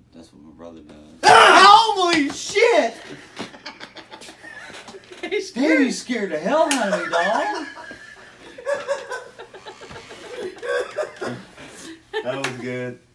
That's what my brother does. Holy shit! Damn, you scared the hell out of me, dog. That was good.